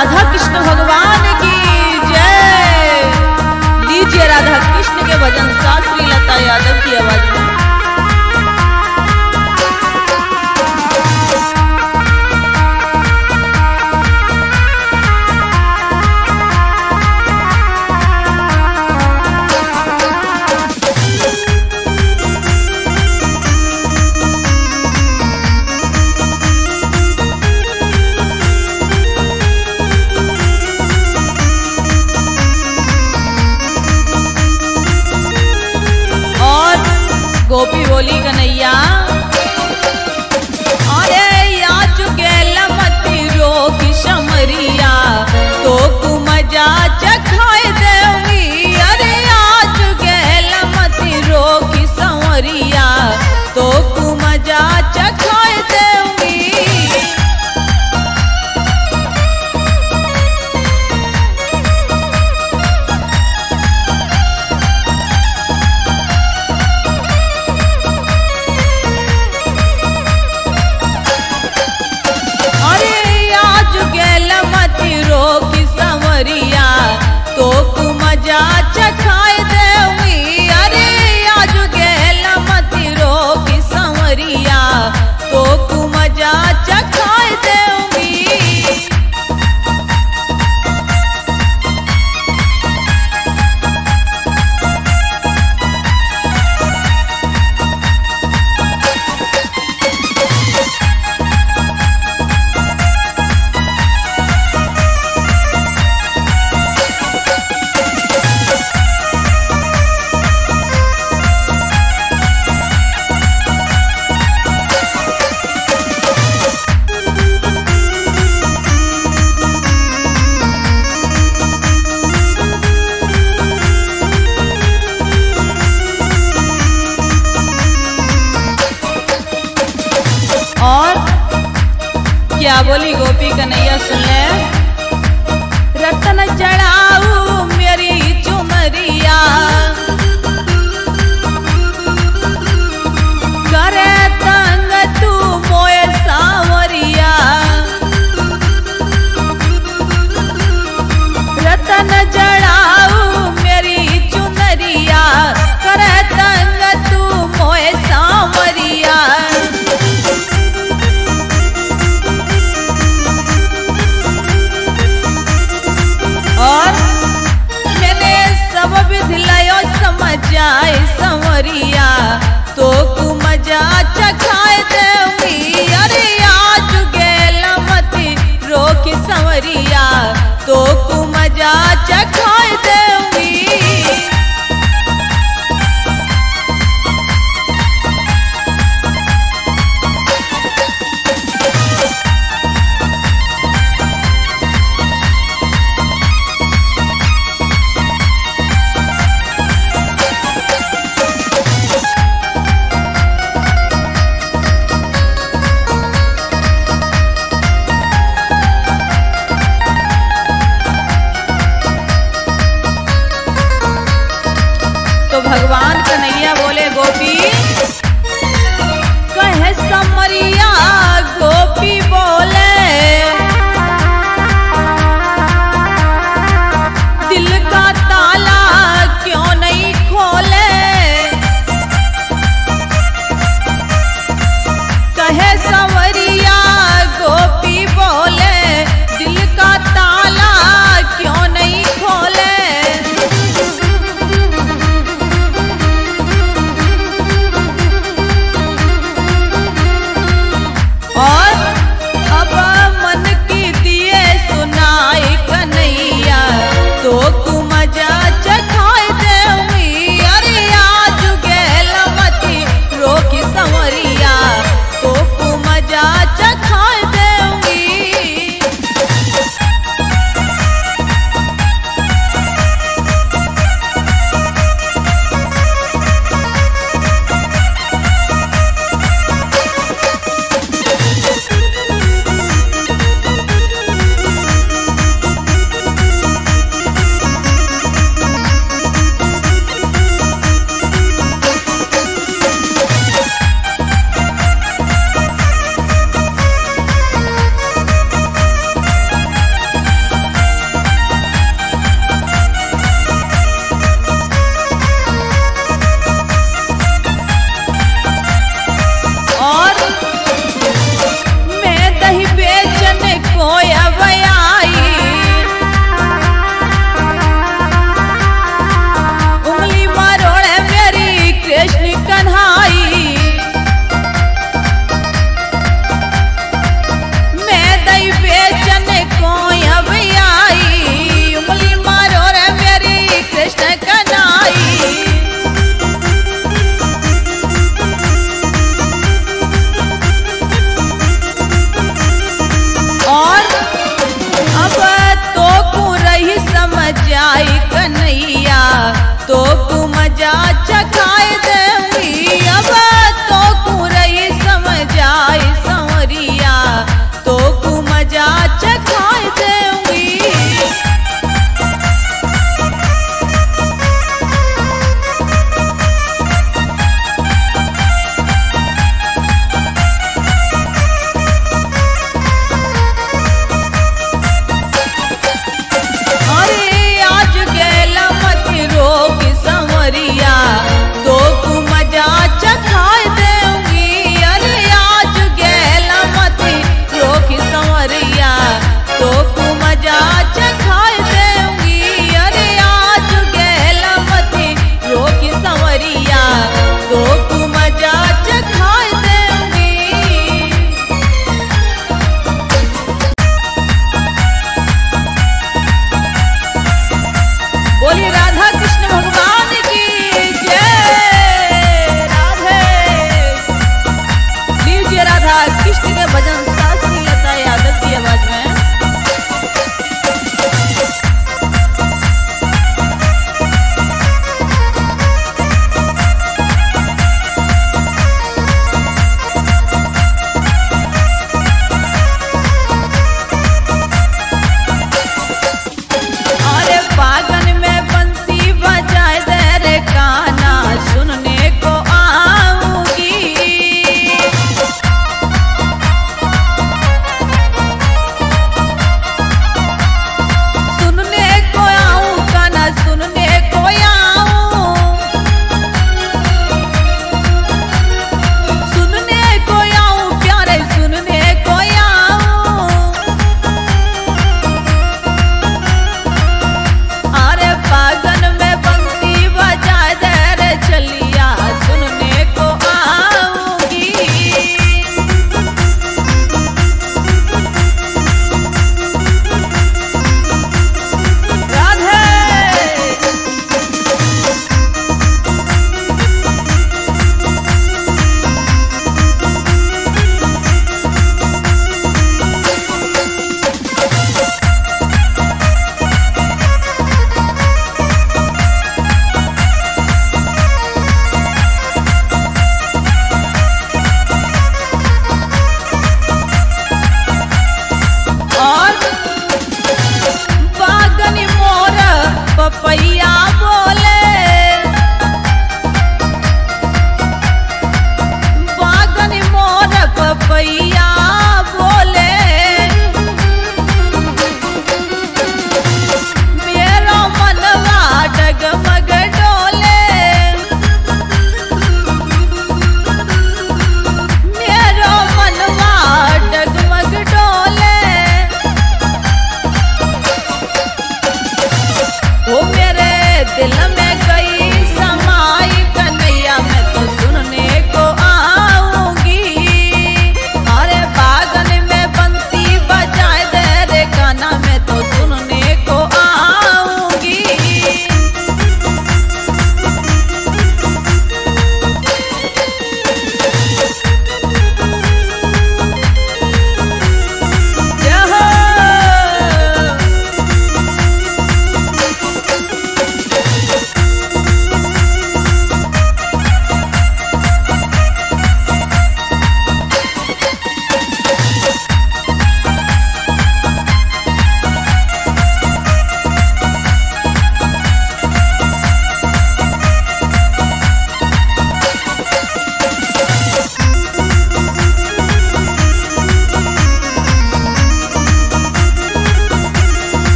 राधा कृष्ण भगवान की जय। लीजिए राधा कृष्ण के भजन शास्त्री लता यादव की आवाज में। गोपी बोली कन्हैया अरे आज गेल मती रोकी समरिया तो तू मजा चखाए देवी। अरे आज गेल मती रोकी समरिया तो तू मजा चखाए देवी। तो तू मजा चखाए देवी। अरे आज गेल मती रोकी संवरिया तो तू मजा चखाए देवी। और क्या बोली गोपी कन्हैया सुन ले। रतन चढ़ाऊ मेरी चुनरिया करे तंग तू मोए सांवरिया। रतन चढ़ाऊ मेरी चुनरिया करे तंग तू मोए सांवरिया। और मैंने सब विधि लायो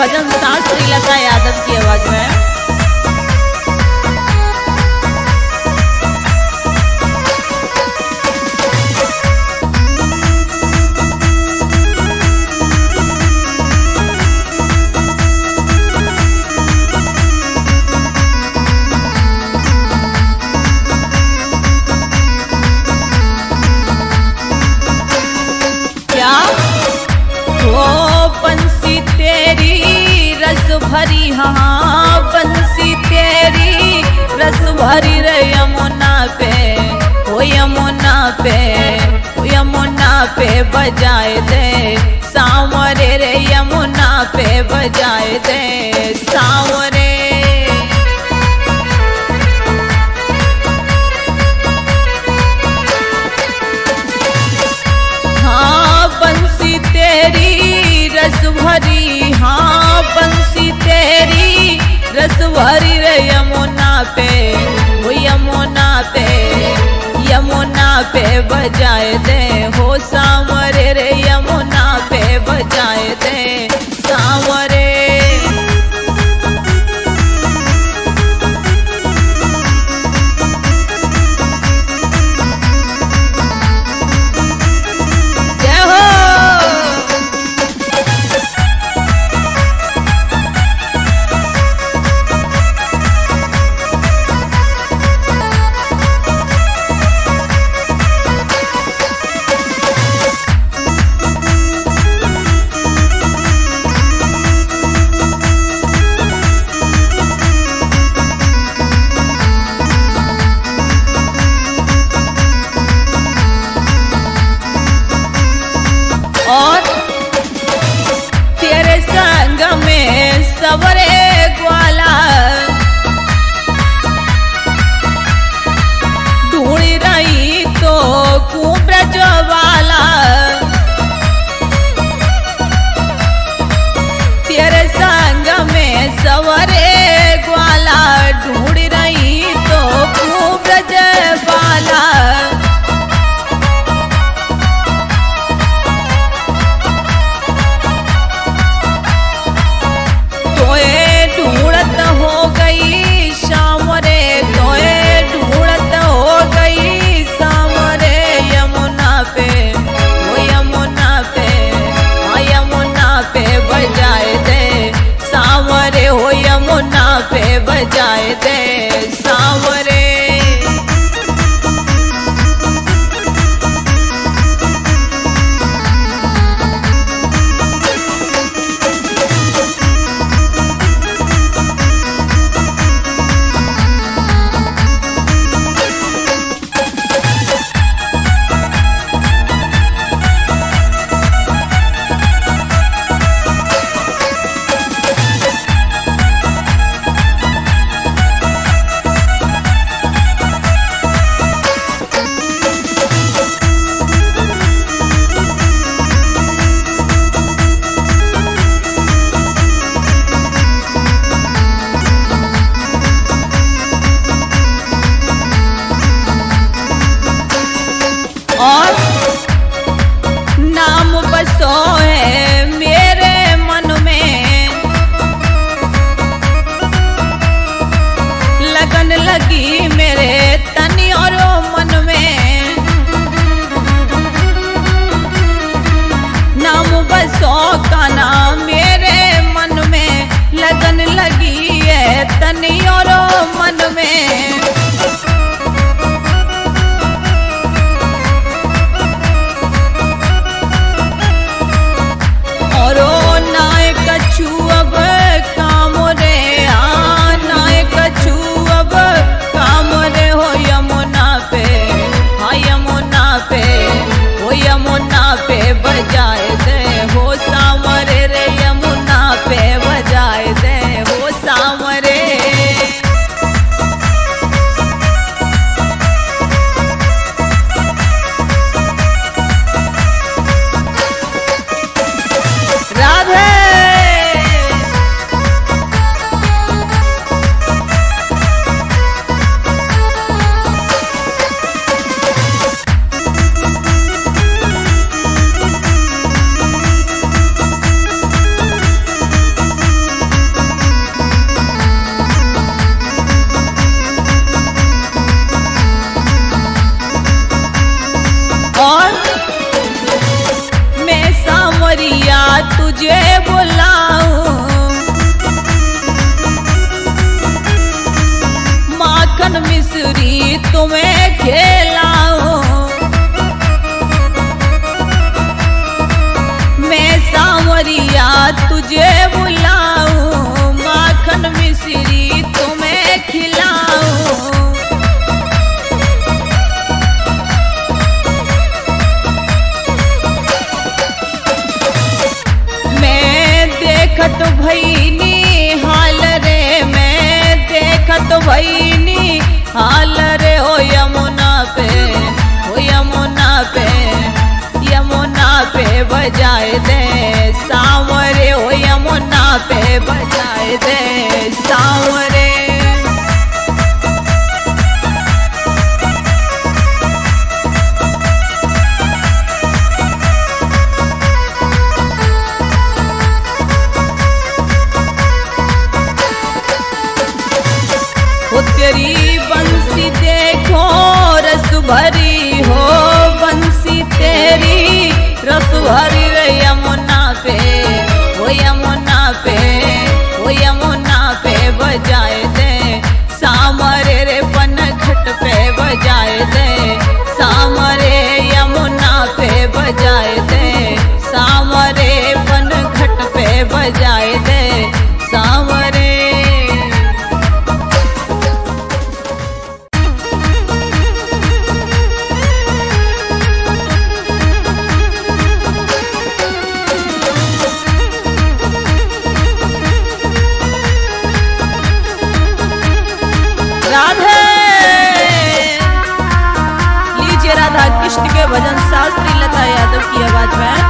भजन शास्त्री लता यादव की आवाज में। बंसी तेरी रस भरी, हाँ बंसी तेरी रस भरी रे यमुना पे, ओ यमुना पे, ओ यमुना पे बजाए दे सांवरे रे यमुना पे बजाए दे सांवरे। हाँ बंसी तेरी रस भरी, हाँ बंसी तेरी रस भरी रे यमुना पे, वो यमुना पे, यमुना पे बजाए दे हो सांवरे रे यमुना पे बजाए दे सांवरे। और तेरे संग में सवरे ग्वाला ढूंढ रही तो कुब्रज वाला, तेरे संग में सवरे ग्वाला ढूंढ रही तो कुब्रज वाला। ढूंढत हो गई शाम रे, तोए ढूंढत हो गई शाम रे यमुना पे, वो यमुना पे, हाँ यमुना पे बजाए दे सांवरे, हो यमुना पे बजाए दे सांवरे। और नाम बसो है मेरे मन में, लगन लगी मेरे तन और मन में, नाम बसो का नाम मेरे मन में, लगन लगी है तन और मन में। यमुना पे बजाए दे हो सांवरे रे यमुना पे बजाए दे हो सांवरे। माखन मिश्री तुम्हें खिलाऊं, मैं सांवरिया तुझे बुलाऊं, माखन मिश्री तुम्हें खिलाऊं। मैं देखत भईनी हाल रे, मैं देखत भईनी हाल रे, हो यमुना पे, हो यमुना पे, यमुना पे बजाए दे सांवरे, हो यमुना पे बजाए दे सांवरे। हो तेरी बंसी देखो रस भरी, हो बंसी तेरी रस भरी रे यमुना पे, हो यमुना पे, हो यमुना पे बजाए दे सांवरे रे, पनघट पे बजाए दे सांवरे, यमुना पे बजाए दे सांवरे, पनघट पे बजाए दे सांवरे। राधे लीजिए राधा कृष्ण के भजन शास्त्री लता यादव की आवाज में।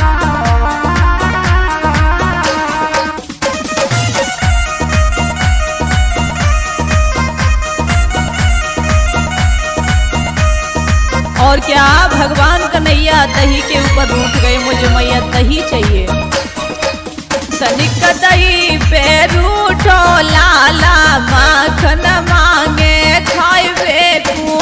और क्या भगवान कन्हैया दही के ऊपर रूठ गए, मुझे मैया दही चाहिए। तनिक दही पे रूठो लाला, माखन मांगे खाइबे को।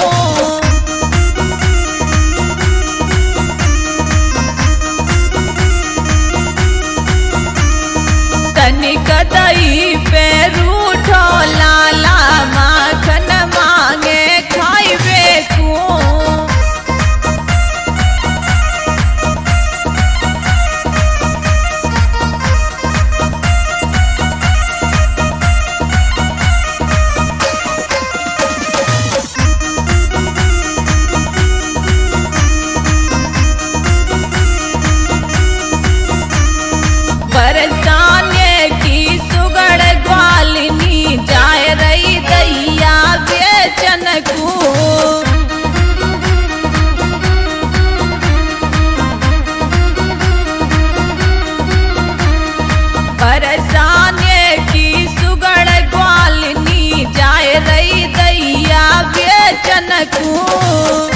तनिक दही पे रूठो लाला, माखन मांगे खाइबे को। बरसाने की सुगड़ ग्वालिनी, जाए रही दैया बेचन को। बरसाने की सुगड़ ग्वालिनी, जाए रही दैया बेचन को।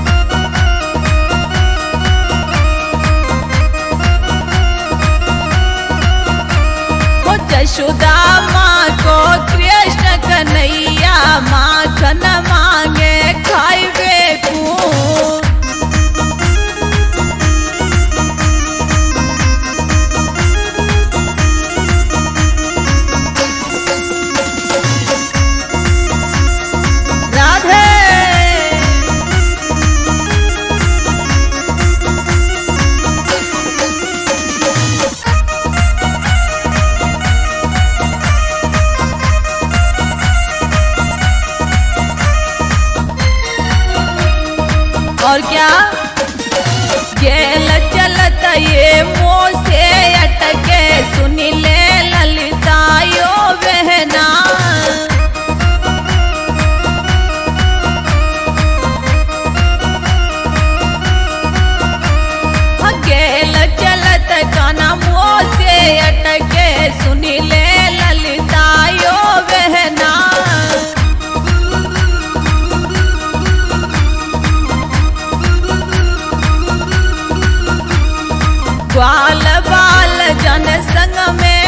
यशोदा माँ को कृष्ण कन्हैया, माखन मांगे खाइबे को। राधे और क्या गेल चलत ये मुँह से अटके, सुनी ले ललिता यो बहना। गेल चलत काना मुँह से अटके, सुनी ले ललिता यो बहना। ग्वाल बाल जन संग में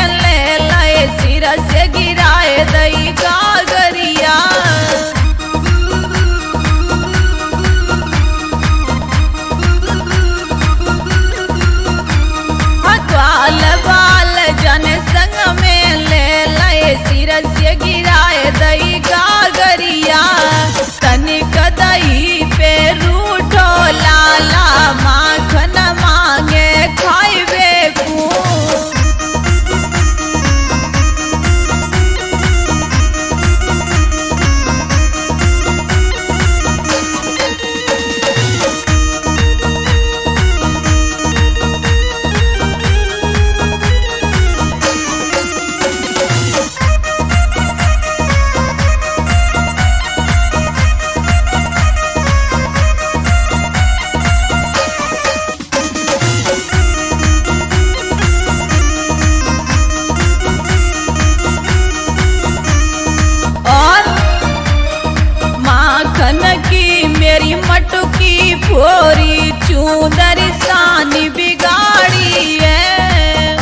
चूंदरी सानी बिगाड़ी है।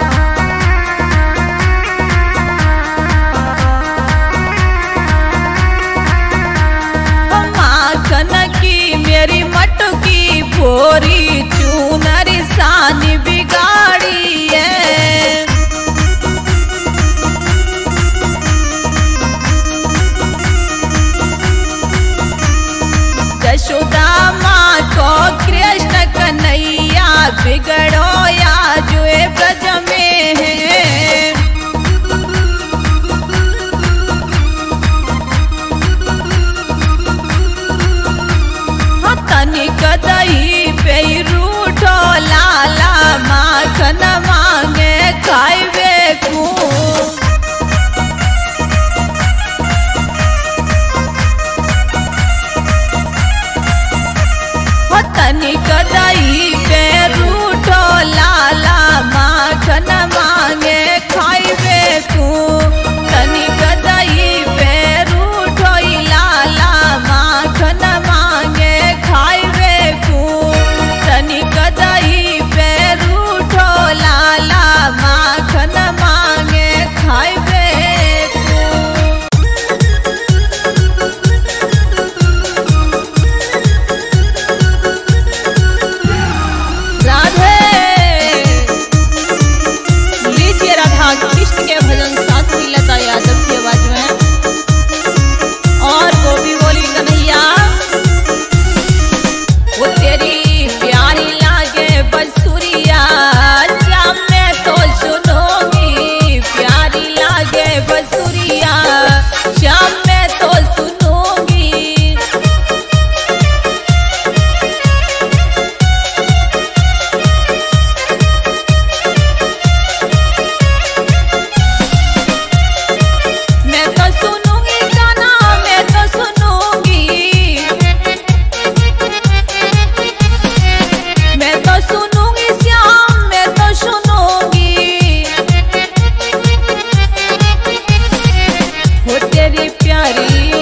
माखन की मेरी मटकी भोरी चूनरी सानी बिगाड़ी है। यशोदा माँ को कृष्ण कन्हैया बिगड़ो या जो ब्रज में है। तनिक दही पे रूठो लाला माखन मांगे खाइबे को। तनिक दही पे रूठो लाला माखन मांगे खाइबे को। तनिक दही पे रूठो लाला माखन मांगे खाइबे को। तनिक दही पे रूठो लाला माखन मांगे खाइबे कृष्ण के भजन शास्त्री लता यादव की आवाज में। और वो भी बोली कन्हैया वो तेरी प्यारी लागे बंसुरिया श्याम में तो सुनूंगी। प्यारी लागे बंसुरिया श्याम में तो सुनूंगी। तेरी प्यारी